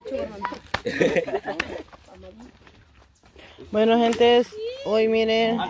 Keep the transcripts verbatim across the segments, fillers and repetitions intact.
Bueno, gente, hoy miren,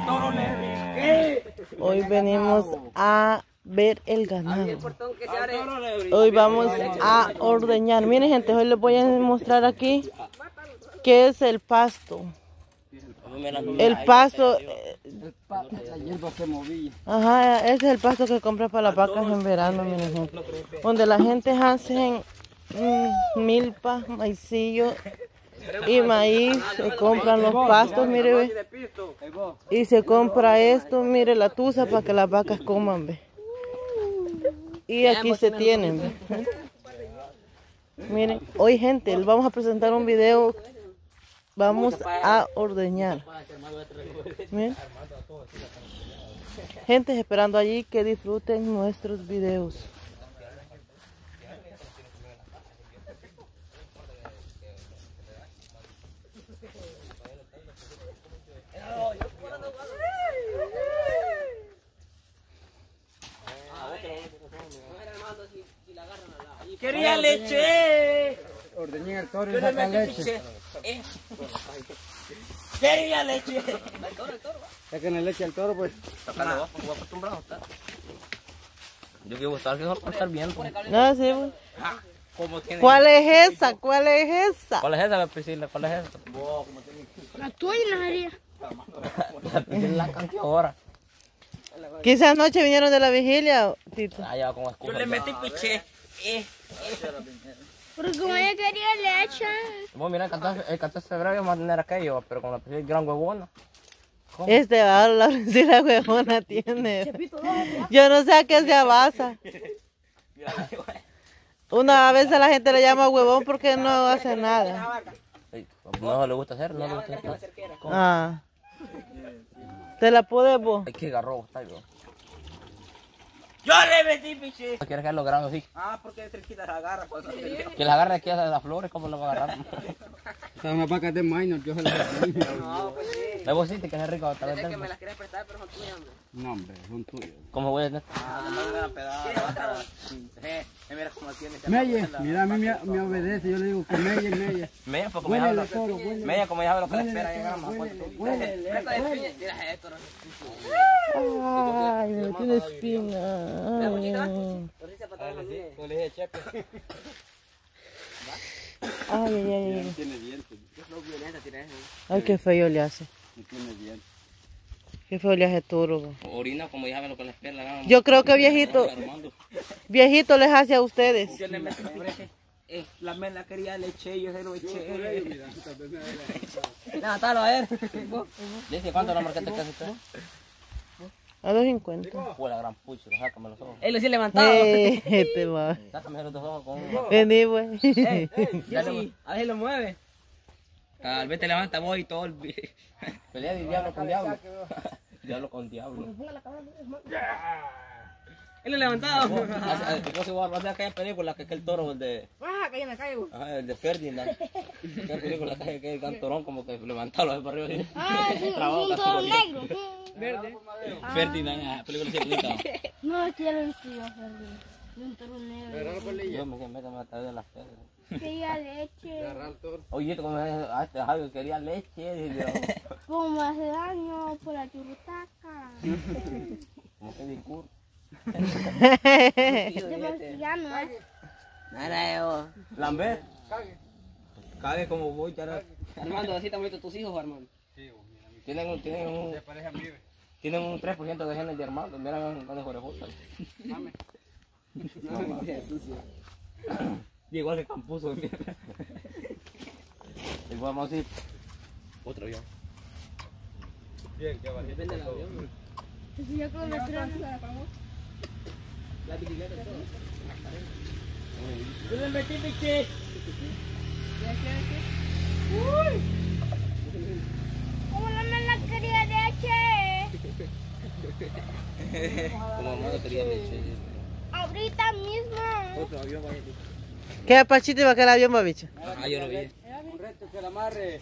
hoy venimos a ver el ganado. Hoy vamos a ordeñar. Miren, gente, hoy les voy a mostrar aquí qué es el pasto. El pasto, la hierba se movía. Ajá, ese es el pasto que compra para las vacas en verano, miren, gente. Donde la gente hace mm, milpa, maicillo y maíz, se compran los pastos, mire, ve. Y se compra esto, mire, la tusa para que las vacas coman, ve. Y aquí se tienen, ve. Miren, hoy, gente, les vamos a presentar un video. Vamos a ordeñar. Miren. Gente esperando allí que disfruten nuestros videos. Quería leche. Ordeñé el toro y sacan leche. Quería leche. Saquen la leche al toro, pues. Sácalo, voy acostumbrado a estar. Yo quiero estar, quiero estar bien. No, sí, pues. ¿Cómo tiene? ¿Cuál es esa? ¿Cuál es esa? ¿Cuál es esa, Priscila? ¿Cuál es esa? La tuya no sería. La Priscila la cantidad ahora. Quizás anoche vinieron de la vigilia, Tito. Ah, ya con escudo. Yo le metí piché. Eh. Porque como ella quería leche. Vos mira, el catorce de febrero vamos a tener aquello, pero con la Priscila gran huevona. ¿Cómo? Este va la Priscila huevona tiene. Yo no sé a qué se abasa. Una vez a la gente le llama huevón porque no hace nada. No le gusta hacer, no le gusta hacer. Ah. ¿Te la puedes vos? Hay que agarró, está bien. Yo le metí piché. ¿Quieres que lo grande así? Ah, porque es cerquita la agarra. Que la agarre aquí a las flores, ¿cómo lo va a agarrar? Son unas vacas de minor, yo se las no, pues sí. Me vos sí, que es rico. Es que me las quieres prestar, pero son tuyas, hombre. No, hombre, son tuyas. ¿Cómo voy a tener? Ah, no me van a pedar. Eh, mira cómo tiene. Melle, mira, a mí me, me obedece, yo le digo que Melle, Melle. Mella, pues como ya hablo. toro, huélele. Mella, como ya hablo, que la espera ya gama. Mira esto. Ay, me tiene espina. Ay, ay, ay, ay. Tiene dientes. Ay, qué feo le hace. No tiene dientes. Qué feo le hace toro. Orina, como ya hablo, que la espera la gama. Yo creo que viejito, viejito les hace a ustedes. Yo le metí eh, la mela quería leche, yo se lo eché. No, talo a ver. Dice, ¿cuánto la marquete que hace usted? A dos cincuenta. Fue la gran pucha, sácame los ojos. Él lo sí levantado. Eh, este va. Sácame los dos ojos con un... Vení, güey. Eh, yo sí, a ver si lo mueve. Tal vez te levanta vos y todo el... Pelea de diablo con diablo. Diablo con diablo. Él lo levantado. ¿Cómo se va a hacer aquella película que aquel toro, el de... Ah, caí en la calle. Ajá, el de Ferdinand. Aquella película que que el gran torón como que levantaba para arriba. Ah, sí, un toro negro. Verde. Ferdinand, la película se explica. No quiero estudiar Ferdinand. Un toro negro. Yo me meto a través de las piedras. Quería leche. Oye, como a este Javi quería leche. Como hace daño por la churrutaca. Como que discurso. Demasiado, ¿eh? Nada, yo. Lambert. Cague como voy, ya. Armando, así están bonitos tus hijos, Armando. Tienen un, tienen un, tienen un tres por ciento de genes de Armando. Mira cuando juega fútbol. No, es sucio. Y igual que Campuso. Y vamos a ir. Otro avión. Bien, ya va. Depende del avión. Yo con la trama. La bicicleta todo. Yo le metí piché. Uy. ¿Cómo no me la quería leche? Como Armando quería leche. Ahorita mismo. Otro avión va a ir. ¿Qué pachito iba a el avión, babicha? Ah, yo lo vi. Un reto que la amarre.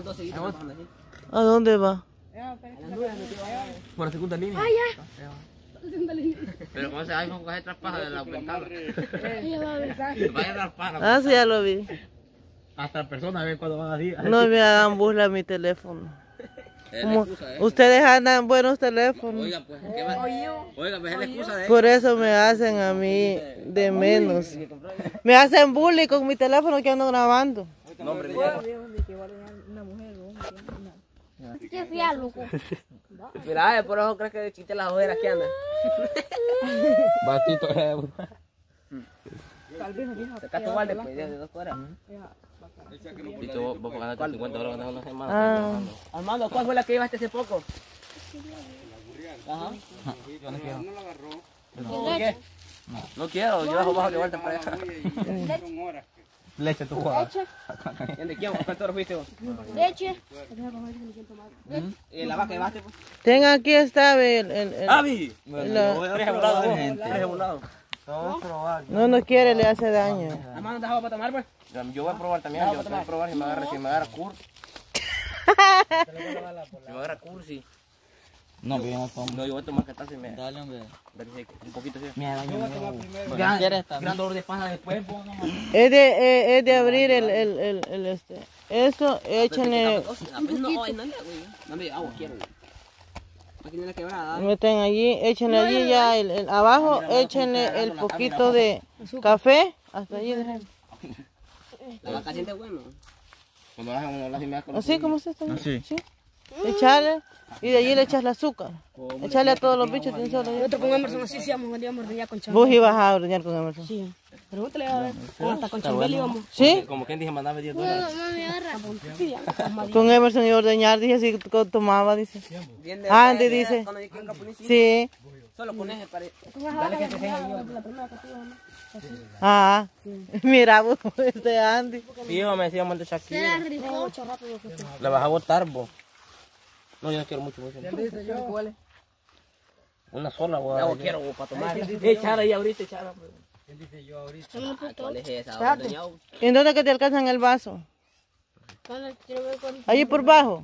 ¿A dónde va? Por la segunda línea. Ah, ya. Pero con ese iPhone coge traspaja de la ventana. Ella va a ver. Vaya traspaja. Ah, sí, ya lo vi. Hasta personas ven cuando van así. No me hagan burla a mi teléfono. Es la Como excusa, ¿eh? ustedes andan buenos teléfonos. Oiga, pues, ¿qué va? Oiga, pues es la excusa de él. Por eso me hacen a mí de menos. Me hacen bullying con mi teléfono que ando grabando. No, hombre, mira. Qué fía, loco. Mira, por eso crees que chiste las ojeras que andan. Batito, eh. Sacaste igual después de dos horas. Viste, vos, vos ganaste cincuenta horas en una semana. Ah, Armando, ¿cuál fue la que llevaste hace poco? Ajá. Yo no quiero. ¿Por qué? No quiero, yo bajo bajo que vuelta para allá. Leche, tu juega. ¿De quién? ¿Cuánto hora fuiste vos? Leche. ¿Y la vaca llevaste? Pues? tenga aquí está el, el, el- ¡Avi! la- Eres burlado, vos. Eres burlado. no nos quiere, le hace daño. Armando, ¿te dejaba para tomar, pues? Yo voy a probar también, yo voy a probar si me agarra, si me agarra Kurt. Si me agarra Kurt, sí. No, pero yo no tomo. No, yo voy a tomar catazo y me... Dale, hombre. Un poquito así. Mira, daño Gran, ¿Quieres también? gran dolor de panza después, pues, no mames. Es de, eh, es de abrir el, el, el, el este. Eso, échenle, No, ay, no, güey. Dame agua, quiero, güey. Aquí tiene la quebrada. meten allí, échenle allí ya el, el abajo, échenle el poquito de café, hasta allí. dejen. La vaca siente bueno. Cuando bajan uno las y me da con los Así como se está. Así. Sí. Echarle y de allí le echas el azúcar. Echarle a todos los bichos. Tienes solo. Nosotros con Emerson así sí íbamos, íbamos a ordeñar con Chambel. Vos ibas a ordeñar con Emerson. Sí. Pregúntale a ver. Hasta con Chambel íbamos. ¿Sí? Como quien dije, mandame diez dólares. Mami, agarra. Con Emerson iba a ordeñar, dije, si tomaba, dice. Bien de Andy ustedes, dice. cuando yo quiero un capunicito, Sí. solo con ese para... Ah, mira vos, este Andy. Fijo, me decía de Se Shakira. la rifó. Le vas a botar, vos. No, yo no quiero mucho, mucho. Una sola, güey. Yo quiero para tomar. Echar ahí ahorita, echar. ¿Cuál es esa? Ordeñado. ¿En dónde que te alcanzan el vaso? quiero ver con... Allí por bajo.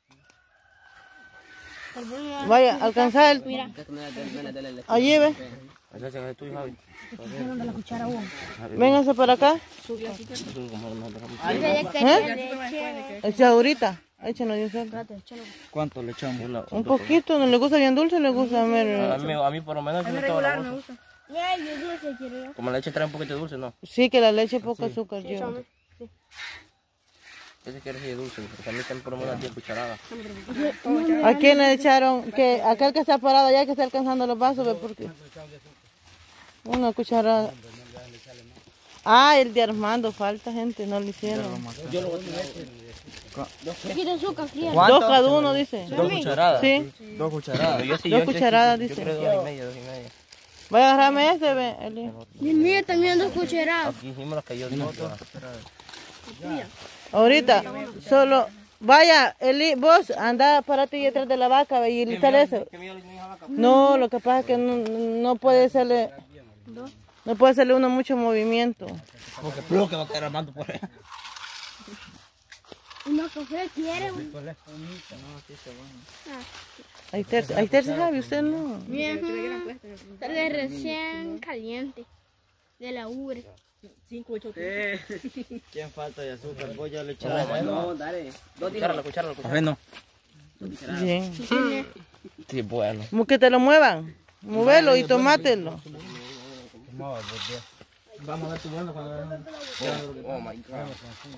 Vaya, alcanzar el... Mira. Allí, ve. Ese es tuyo, Javi. De la cuchara vos. Vénganse para acá. ¿Eh? Echa ahorita. Échenos de un solo. ¿Cuánto le echamos? Un poquito, no le gusta bien dulce, le gusta A mer- mí, a mí por lo menos sí me toca la bolsa. Ya, yo dulce quiero yo. Como la leche trae un poquito de dulce, ¿no? Sí, que la leche poco azúcar lleva. Ese quiere decir dulce, porque a mí también por lo menos diez cucharadas. ¿A quién le echaron? Que aquel que está parado allá que está alcanzando los vasos, ve por qué. Una cucharada. Ah, el de Armando, falta gente, no lo hicieron. Quiero azúcar fría. Dos cada uno, dice. Dos cucharadas. Sí, Dos cucharadas. Yo sí, dos yo sí, cucharadas, yo dice. creo dos y media, dos y media. Vaya a agarrarme este, ve, Eli. Y el mío también dos cucharadas. Aquí hicimos lo que yo dije. Ahorita, solo, vaya, Eli, vos anda parate ahí detrás de la vaca, ve, y listale eso. No, lo que pasa es que no, no puede hacerle, no puede hacerle uno mucho movimiento. Porque lo que va a caer armando por ahí. Una café quiere. Ahí está, ahí está, Javi, usted no. Bien. Sale recién caliente. De la ubre. ¿Quién falta de azúcar? Vos ya le echaste. No, dale. Dos Cuchara, la cuchara, la cuchara. Café no. Bien. Sí, bueno. Como que te lo muevan, móvelo y tomátelo. Vamos a ver tu bueno cuando veamos. Oh my God.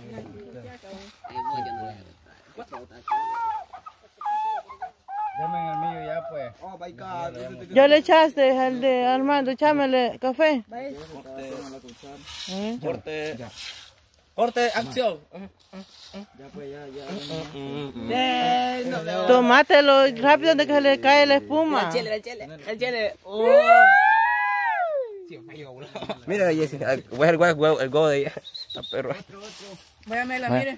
Deme en el mío ya, pues. Oh my God. ¿Ya le echaste al de Armando? Échamele café. ¿Eh? Corte. Corte, acción. Ya, pues, ya, ya. Tomátelo rápido antes que se le cae la espuma. El chile, el chile, el chile. Oh. Mira, Jessy, voy a el huevo, el huevo de ella. La perra. Váyamela, mire.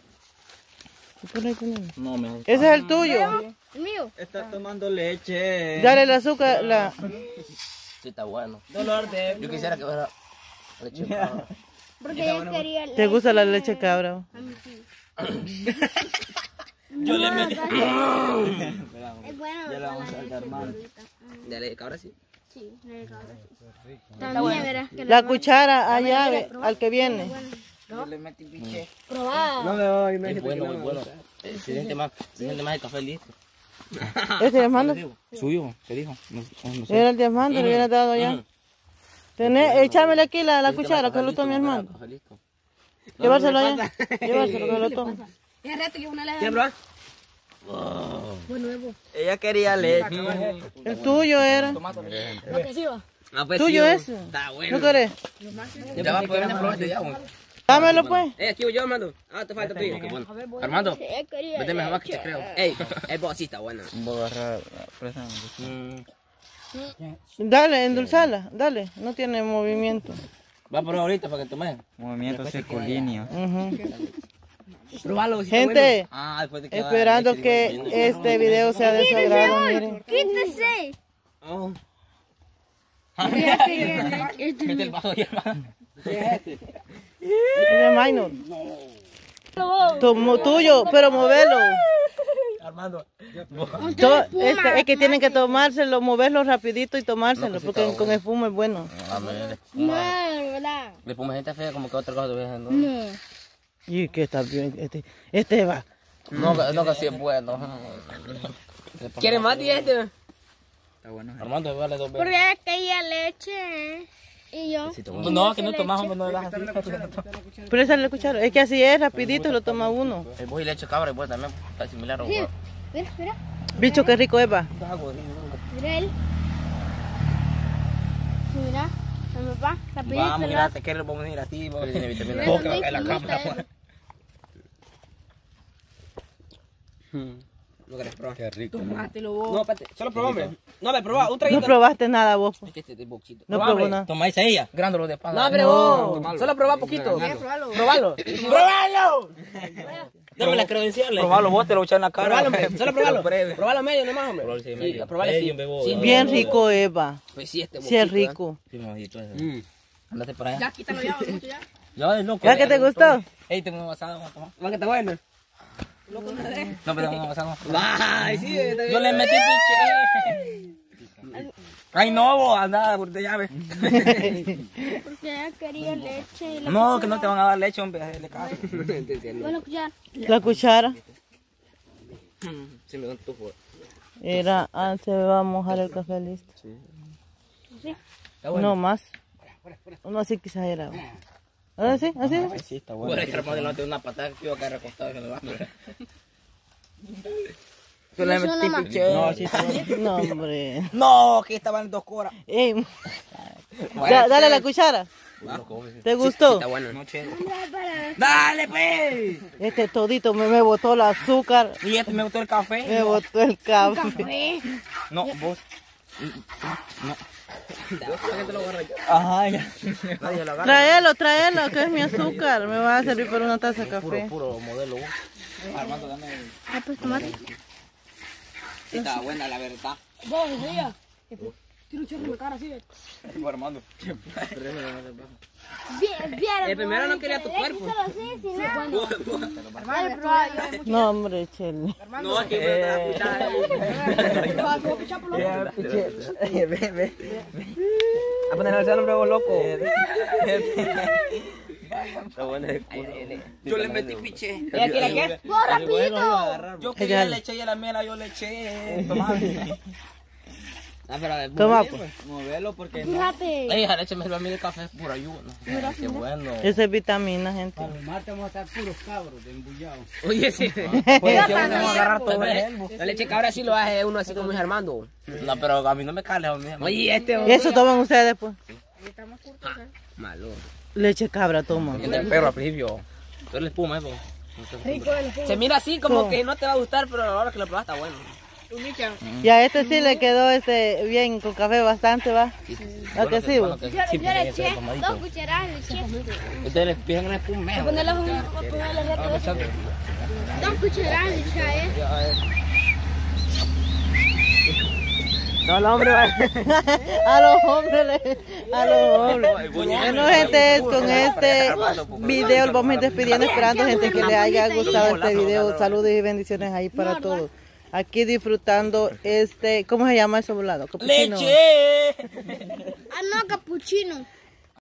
No, me Ese es el tuyo. El mío. está tomando leche. Dale el azúcar, la... Sí, está bueno. Dolor de... Yo quisiera que fuera leche. Porque yo quería... ¿Te gusta la leche cabra? Yo le metí. Es bueno. Ya la vamos a dar, Armando. De leche de cabra, sí. Sí, leche de cabra. Sí. También verás que La cuchara allá ve, al que viene. Yo le metí piche. probada. No me voy, me Es bueno, muy bueno. Eh, Se siente más, se siente más el café listo. ¿Este Diamando? Suyo, ¿qué dijo? No, no sé. Era el Diamando, le hubiera dado allá. Tenés, échamele aquí la, la Se siente cuchara, más que lo café tome mi listo, hermano. café listo. Llevárselo allá. Llevárselo, que lo tome. Es reto que una le ¿Quién, bro? Bueno, Evo. Ella quería leche. El tuyo era. Lo que sí va. Ah, pues ¿Tuyo sí, ese? Está bueno. ¿No querés? Ya va a poder probar este ya, güey. Dámelo pues. Eh, aquí voy yo, Armando. Ah, te falta tuyo. Qué bueno. Armando, Él quería vete mejor que te creo. Ey, el vos sí está bueno. Voy a agarrar presa. Mm, Dale, endulzala, dale. No tiene movimiento. Va a probar ahorita para que tomes. Movimiento circulíneo. Ujú. Probalo, si está bueno. Gente, Ah, después de que va esperando leche, que digo, este video sea de su agrado, miren. ¡Quítese! Oh. Mete el vaso ahí, hermano. Es de minor. Tu- tuyo, pero movelo. Armando. To- este, es que tienen que tomárselo, moverlo rapidito y tomárselo, porque con espuma es bueno. A ver, No, ¿verdad? le pongo gente fea como que otra cosa te voy haciendo. No. Y que está bien, este, este va. No, que- no que sí es bueno. ¿Quieres más de este? Está bueno. Armando, vale dos veces. Porque quería leche. Y yo. No, que no tomas, hombre, no le das así. Pero esa es la cuchara. Es que así es, rapidito lo toma uno. El voy y le echo cabra y pues también para similar a un huevo. Mira, mira. Bicho, qué rico es, va. Mira él. Sí, mira. Mi papá, rapidito. Vamos, mira, te quiero, vamos a ir así, vamos a ir vitamina. Mira, Boca ¿dónde en la está cámara, él? pues. No querés probar. Qué rico. No, espérate, solo probá, hombre. No, me probá, un No traguito. probaste nada vos. Es que este es boxito. No No, probó hombre. nada. Toma esa ella, grándolo de espalda. No, pero vos, solo probá poquito. Probalo. Probalo. ¡Probalo! Dame las credenciales. Probalo, vos te lo echas en la cara. Probalo, hombre. Solo probalo. Pruebe. Probalo medio nomás, hombre. Probalo, sí, Sí, medio. probalo sí. Medio, bebo. Sí, Bien rico, Eva. Pues sí, este Sí es boquito, rico. Sí, mamacito, eso. Andate para allá. Ya, quítalo ya, mucho ya. Ya, es loco. ¿Ya que te gustó? Ey, tengo un basado, vamos a tomar. ¿Va que está bueno? No, pero tengo un basado. Ay, sí, está bien. Yo le metí piche. Ay, no, vos, anda, por de llave. Porque ella quería leche. Y la No, que no te van a dar leche, hombre, hazle caso. Bueno, ya. La cuchara Sí, me dan tu fuego. era, ah, se va a mojar el café listo. No más. No, así quizás era. ¿Ahora sí? ¿Así? Sí, está bueno. Por el hermano delante de una patada que iba a caer recostado en el baño. Yo le metí piche. No, sí está bueno. No, hombre. No, que estaban dos horas. Ey, da- dale la cuchara. ¿Te gustó? Está bueno. Dale, pues. Este todito me, me botó el azúcar, Y este me gustó el café. me botó el café. No, vos. Ajá, ya. Nadie lo agarra. Tráelo, tráelo, que es mi azúcar. Me va a servir por una taza de Puro, café. puro modelo. vos. Armando, dame. Ah, pues tomate. Sí, está buena, la verdad. Vos, ella. Tiro un chorro en la cara así. Armando. Bien, bien. El primero no quería tu cuerpo. Solo así, sin nada. Dale, probá, yo hay mucho. No, hombre, Chele. No, es que me está Ve, ve. A poner el nombre vos, loco. Está bueno el culo. Yo le metí piche. ¿Ella quiere qué? Vos, rapidito. Yo quería leche y a la mela yo le eché. Tomá. Ah, pero Toma, pues. Movelo porque Fíjate. Ey, hija, échame a mí de café, es pura ayuda. Qué bueno. Esa es vitamina, gente. Para los martes vamos a estar puros cabros de embullados. Oye, sí. Pues yo vamos a agarrar todo el La leche cabra sí lo hace uno así como es Armando. No, pero a mí no me cale, a mí. Oye, este Y eso toman ustedes después. malo. Leche cabra toman. El perro al principio. Tú eres espuma, eso. Se mira así como que no te va a gustar, pero ahora que lo pruebas está bueno. Y a este sí le quedó este bien con café bastante, va. ¿A que sí, vos? Yo, yo le eché dos cucharadas de leche. Ustedes les piden una espuma. Ponerle un ponerle reto de eso. Dos cucharadas de leche, eh. No, el hombre va. A los hombres, le- a los hombres. Bueno, gente, con este video vamos a ir despidiendo, esperando, gente, que les haya gustado este video. Saludos y bendiciones ahí para todos. aquí disfrutando este, ¿cómo se llama ese volado? Capuchino. ¡Leche! Ah, no, capuchino.